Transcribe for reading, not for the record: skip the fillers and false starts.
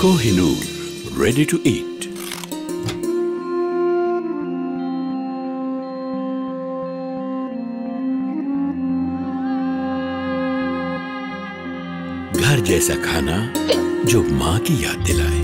Kohinoor, ready to eat. घर जैसा खाना जो माँ की याद दिलाए।